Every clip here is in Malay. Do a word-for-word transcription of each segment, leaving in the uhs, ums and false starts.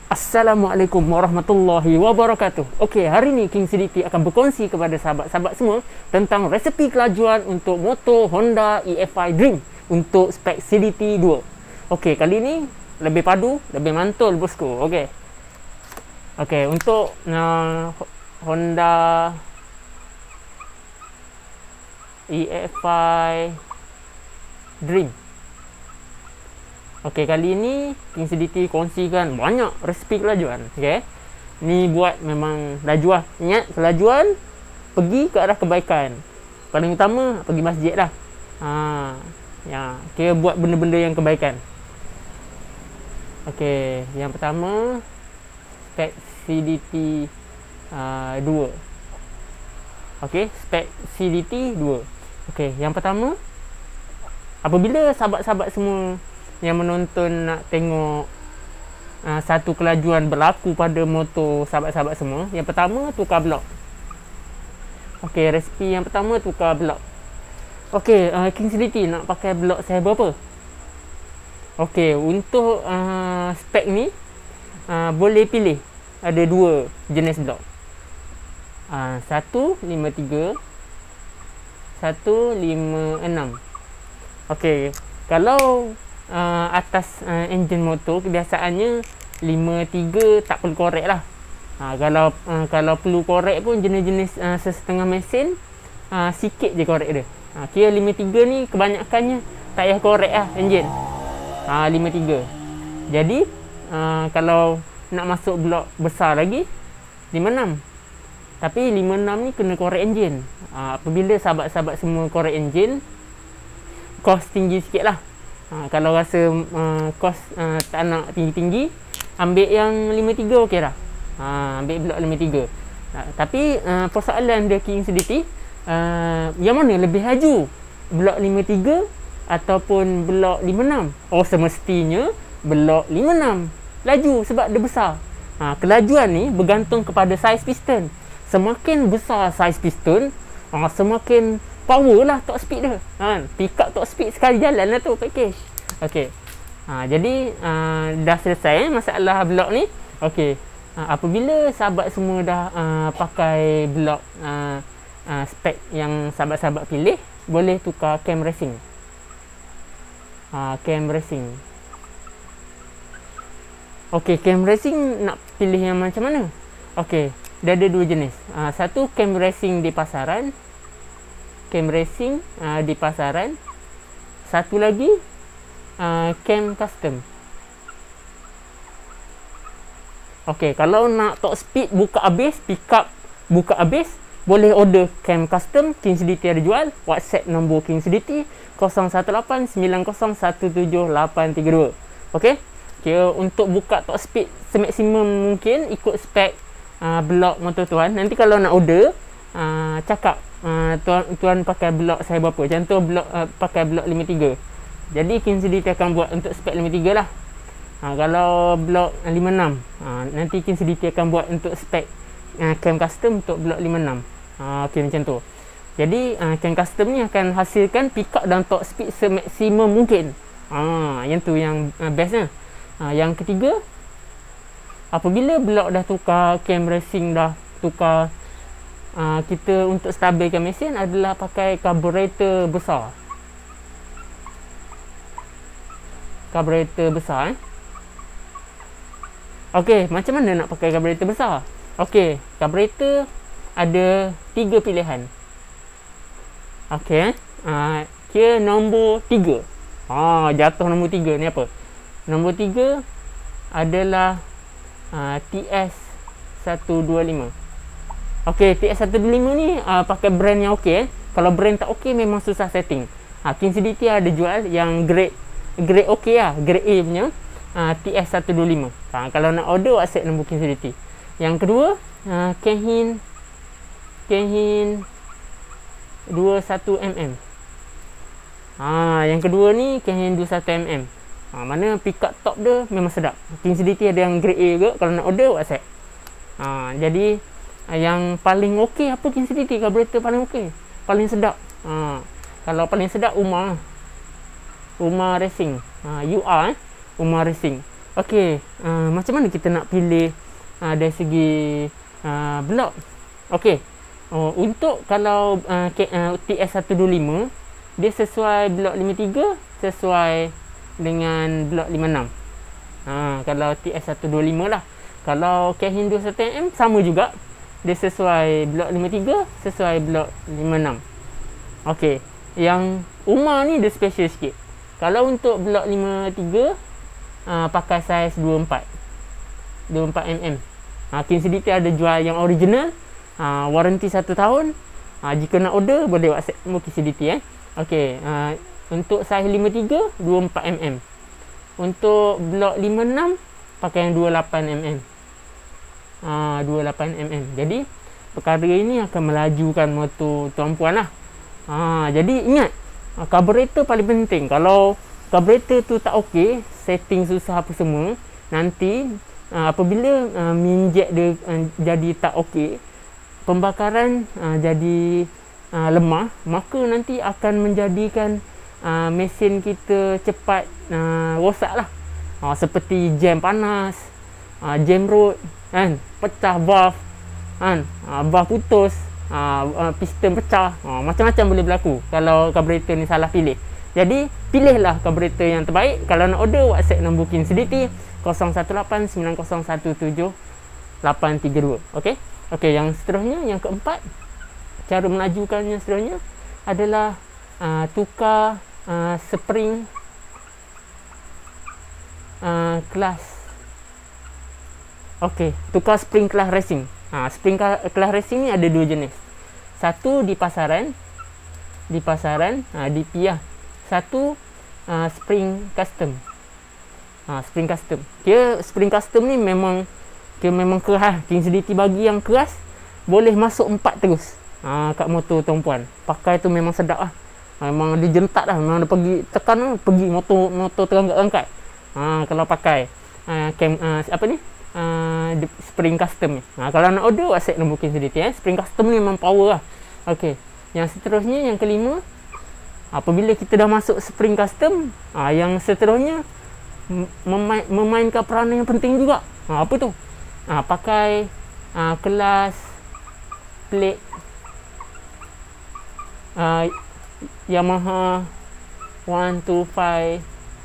Assalamualaikum warahmatullahi wabarakatuh. Okey, hari ni King C D T akan berkongsi kepada sahabat-sahabat semua tentang resepi kelajuan untuk motor Honda E F I Dream untuk spek C D T dua. Okey, kali ni lebih padu, lebih mantul bosku. Okey. Okey, untuk uh, Honda E F I Dream. Okey, kali ni King C D T kongsikan banyak resepi kelajuan. Okey. Ni buat memang laju lah. Ingat, kelajuan pergi ke arah kebaikan. Paling utama pergi masjid lah. Ha, ya, kira buat benda-benda yang kebaikan. Okey, yang pertama spek C D T uh, dua. Okey, spek C D T dua. Okey, yang pertama, apabila sahabat-sahabat semua yang menonton nak tengok uh, satu kelajuan berlaku pada motor sahabat-sahabat semua, yang pertama tukar blok. Okey, resepi yang pertama tukar blok. Okey, uh, King C D T nak pakai blok saya berapa? Okey, untuk uh, spek ni uh, boleh pilih ada dua jenis blok. Uh, satu lima tiga, satu lima enam. Okey, kalau Uh, atas uh, enjin motor kebiasaannya lima tiga tak perlu korek lah. uh, Kalau uh, kalau perlu korek pun jenis-jenis uh, sesetengah mesin uh, sikit je korek dia. uh, Kira lima tiga ni kebanyakannya tak payah korek lah enjin. uh, lima tiga. Jadi uh, kalau nak masuk blok besar lagi lima enam. Tapi lima enam ni kena korek enjin. uh, Apabila sahabat-sahabat semua korek enjin, kos tinggi sikit lah. Ha, kalau rasa uh, kos uh, tak nak tinggi-tinggi, ambil yang lima tiga okey dah. Ha, ambil blok lima tiga. Ha, tapi uh, persoalan dia King C D T, uh, yang mana lebih laju? Blok lima tiga ataupun blok lima enam? Oh, semestinya blok lima enam laju sebab dia besar. Ha, kelajuan ni bergantung kepada saiz piston. Semakin besar saiz piston, uh, semakin power lah top speed dia. Ha, pick up top speed sekali jalan lah tu package. Okey. Ha, jadi uh, dah selesai eh, masalah blok ni. Okey. Ha, apabila sahabat semua dah uh, pakai blok uh, uh, spek yang sahabat-sahabat pilih, boleh tukar cam racing. Ha, cam racing. Okey, cam racing nak pilih yang macam mana? Okey, dia ada dua jenis. Uh, satu cam racing di pasaran. Cam racing uh, di pasaran. Satu lagi uh, cam custom. Okey, kalau nak top speed buka habis, pick up buka habis, boleh order cam custom. King C D T ada jual. WhatsApp nombor King C D T kosong satu lapan sembilan kosong satu tujuh lapan tiga dua. Okey. Kira untuk buka top speed semaksimum mungkin ikut spek uh, blok motor tuan. Nanti kalau nak order, uh, cakap Uh, tuan, tuan pakai blok saya berapa. Contoh blok uh, pakai blok lima tiga. Jadi King C D T akan buat untuk spek lima tiga lah. uh, Kalau blok uh, lima enam, uh, nanti King C D T akan buat untuk spek uh, cam custom untuk blok lima enam. uh, Ok, macam tu. Jadi uh, cam custom ni akan hasilkan pick up dan top speed semaksimum mungkin. uh, Yang tu yang uh, bestnya. uh, Yang ketiga, apabila blok dah tukar, cam racing dah tukar, Uh, kita untuk stabilkan mesin adalah pakai karburator besar. Karburator besar eh. Okey, macam mana nak pakai karburator besar? Okey, karburator ada tiga pilihan. Okey, uh, kira nombor tiga. Ah, jatuh nombor tiga ni apa? Nombor tiga adalah uh, T S seratus dua puluh lima. Okey, T S seratus dua puluh lima ni uh, pakai brand yang okey eh. Kalau brand tak okey memang susah setting. Ha, King C D T ada jual yang grade grade okey lah, grade A punya uh, T S seratus dua puluh lima. Ha, kalau nak order WhatsApp nombor King C D T. Yang kedua, uh, Kenhin Kenhin dua puluh satu milimeter. Ha, yang kedua ni Kenhin dua puluh satu milimeter. Ha, mana pick up top dia memang sedap. King C D T ada yang grade A juga. Kalau nak order WhatsApp. Ha, jadi yang paling okey apa King C D T? Karburator paling okey, paling sedap. Ha, kalau paling sedap Umar Umar Racing. Ha, U R eh Umar Racing. Okey, uh, macam mana kita nak pilih uh, dari segi uh, blok? Okey, uh, untuk kalau uh, uh, T S seratus dua puluh lima, dia sesuai blok lima puluh tiga, sesuai dengan blok lima puluh enam. Ha, kalau T S seratus dua puluh lima lah. Kalau Keihin dua puluh satu milimeter sama juga. Dia sesuai blok lima puluh tiga, sesuai blok lima puluh enam. Okey, yang Umar ni dia special sikit. Kalau untuk blok lima puluh tiga, uh, pakai saiz dua puluh empat dua puluh empat milimeter. Ha, King C D T ada jual yang original, uh, warranty satu tahun. Ha, jika nak order boleh WhatsApp King C D T eh. Okey, uh, untuk saiz lima puluh tiga, dua puluh empat milimeter. Untuk blok lima puluh enam pakai yang dua puluh lapan milimeter. Ah, dua puluh lapan milimeter. Jadi perkara ini akan melajukan motor tuan-puan lah. Ah, jadi ingat, carburetor paling penting. Kalau carburetor tu tak okey, setting susah apa semua, nanti ah, apabila ah, minjek dia ah, jadi tak okey, pembakaran ah, jadi ah, lemah, maka nanti akan menjadikan ah, mesin kita cepat ah, rosak lah. Ah, seperti jam panas, ah, jam road, kan, pecah valve, kan, uh, valve putus, uh, uh, piston pecah, uh, macam-macam boleh berlaku kalau carburetor ni salah pilih. Jadi pilihlah carburetor yang terbaik. Kalau nak order, WhatsApp nombor King C D T kosong satu lapan sembilan kosong satu tujuh lapan tiga dua. Okey. Okey, yang seterusnya, yang keempat, cara melajukannya seterusnya adalah uh, tukar uh, spring uh, kelas. Okey, tukar spring kelas racing. Ha, spring kelas racing ni ada dua jenis. Satu di pasaran, di pasaran, ha, di Piah. Satu uh, spring custom. Ha, spring custom. Kira spring custom ni memang kira memang keras. King C D T bagi yang keras, boleh masuk empat terus. Ha, kat motor tuan-puan. Pakai tu memang sedap lah. Ha, memang dia jentak dah. Memang dia pergi tekan tu, pergi motor motor terangkat-angkat. Ha, kalau pakai uh, cam, uh, apa ni? Uh, spring custom ni. Ha, kalau nak order, WhatsApp nombor King C D T eh. Spring custom ni memang power lah. Okey. Yang seterusnya, yang kelima, apabila kita dah masuk spring custom, ha, yang seterusnya memain, memainkan peranan yang penting juga. Ha, apa tu? Ha, pakai ha, kelas plate uh, Yamaha seratus dua puluh lima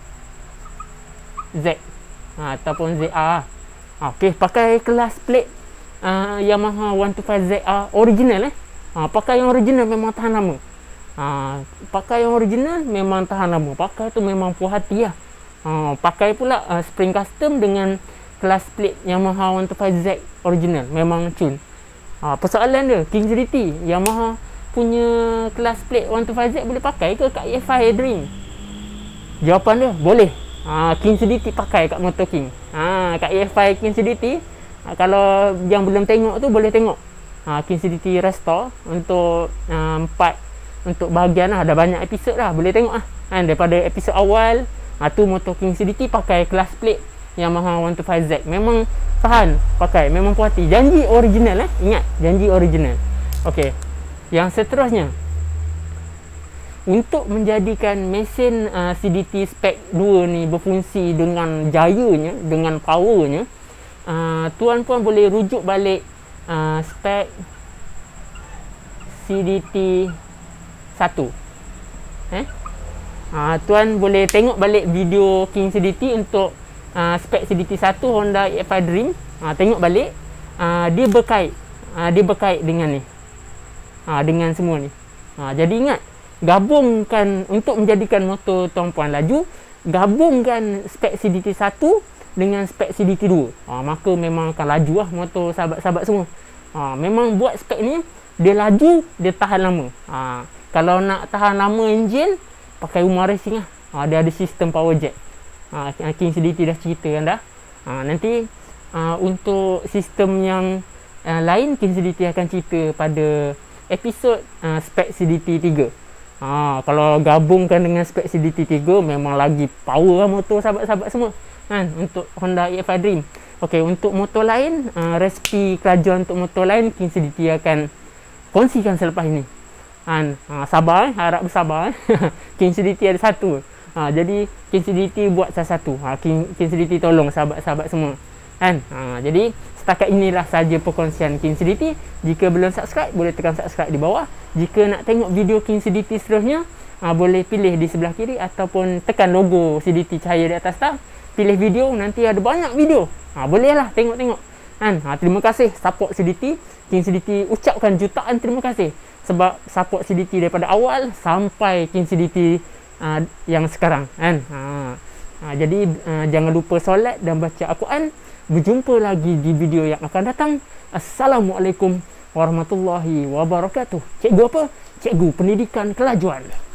Z, ha, ataupun Z R. Okey, pakai kelas plate uh, Yamaha seratus dua puluh lima Z R original eh. Ha, pakai yang original memang tahan lama. Ha, pakai yang original memang tahan lama. Pakai tu memang puas hati lah. Ha, pakai pula uh, spring custom dengan kelas plate Yamaha seratus dua puluh lima Z original, memang cun. Ha, persoalan dia, King C D T, Yamaha punya kelas plate seratus dua puluh lima Z boleh pakai ke kat E F I Dream? Jawapan dia, boleh. Ha, King C D T pakai kat Motor King. Ha, kat E F I King C D T, ha, kalau yang belum tengok tu boleh tengok. Ha, King C D T Restore untuk uh, empat untuk bahagian lah, ada banyak episod lah, boleh tengok lah. Ha, daripada episod awal, ha, tu Motor King C D T pakai kelas plate Yamaha seratus dua puluh lima Z. Memang tahan pakai, memang puas hati. Janji original eh. Ingat, janji original. Okey. Yang seterusnya, untuk menjadikan mesin uh, C D T spek dua ni berfungsi dengan jayanya, dengan powernya, uh, tuan-puan boleh rujuk balik uh, spek C D T satu. Eh? Uh, tuan boleh tengok balik video King C D T untuk uh, spek C D T satu Honda E F I Dream. Uh, tengok balik, uh, dia berkait, uh, dia berkait dengan ni, uh, dengan semua ni. Uh, jadi ingat, gabungkan untuk menjadikan motor tuan-puan laju, gabungkan spek C D T satu dengan spek C D T dua. Ha, maka memang akan laju lah motor sahabat-sahabat semua. Ha, memang buat spek ni, dia laju, dia tahan lama. Ha, kalau nak tahan lama enjin, pakai Umar Racing lah. Ha, dia ada sistem power jack. Ha, King C D T dah ceritakan dah. Ha, nanti uh, untuk sistem yang uh, lain, King C D T akan cerita pada episod uh, spek C D T tiga. Ha, kalau gabungkan dengan spek C D T tiga, memang lagi power lah motor sahabat-sahabat semua kan, untuk Honda E F I Dream. Okey, untuk motor lain, uh, resipi kelajuan untuk motor lain King C D T akan kongsikan selepas ini kan. Ha, sabar eh, harap bersabar eh. King C D T ada satu. Ha, jadi King C D T buat salah satu. Ha, King, King C D T tolong sahabat-sahabat semua. Kan? Ha, jadi setakat inilah saja perkongsian King C D T. Jika belum subscribe, boleh tekan subscribe di bawah. Jika nak tengok video King C D T seterusnya, ha, boleh pilih di sebelah kiri ataupun tekan logo C D T cahaya di atas tab. Pilih video, nanti ada banyak video. Ha, bolehlah tengok-tengok. Kan? Ha, terima kasih support C D T. King C D T ucapkan jutaan terima kasih sebab support C D T daripada awal sampai King C D T uh, yang sekarang. Kan? Ha, ha, jadi uh, jangan lupa solat dan baca Al-Quran. Berjumpa lagi di video yang akan datang. Assalamualaikum warahmatullahi wabarakatuh. Cikgu apa? Cikgu Pendidikan Kelajuan.